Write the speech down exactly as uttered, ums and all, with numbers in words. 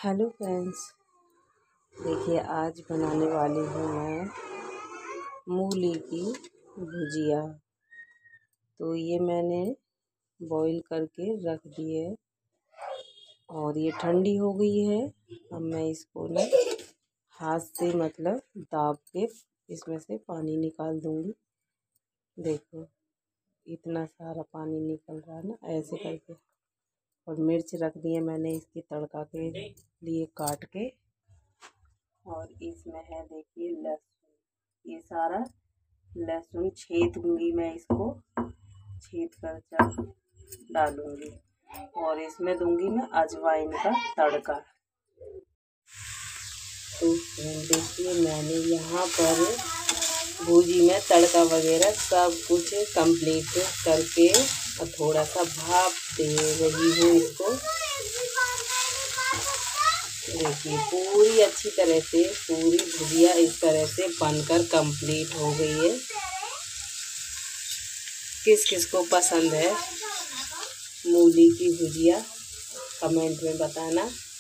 Hello friends, देखिए आज बनाने वाली हूँ मैं मूली की भुजिया। तो ये मैंने बॉईल करके रख दी है और ये ठंडी हो गई है। अब मैं इसको ना हाथ से मतलब दाब के इसमें से पानी निकाल दूँगी। देखो इतना सारा पानी निकल रहा है ना, ऐसे करके। और मिर्च रख दी है मैंने इसकी तड़का के लिए काट के। और इसमें है देखिए लहसुन, ये सारा लहसुन छेदूंगी मैं, इसको छेद कर जब डालूंगी। और इसमें दूंगी मैं अजवाइन का तड़का। तो देखिए मैंने यहाँ पर भुजी में तड़का वगैरह सब कुछ कंप्लीट करके और थोड़ा सा भाप दे रही हूँ इसको। देखिए पूरी अच्छी तरह से पूरी भुजिया इस तरह से बनकर कंप्लीट हो गई है। किस किस को पसंद है मूली की भुजिया कमेंट में बताना।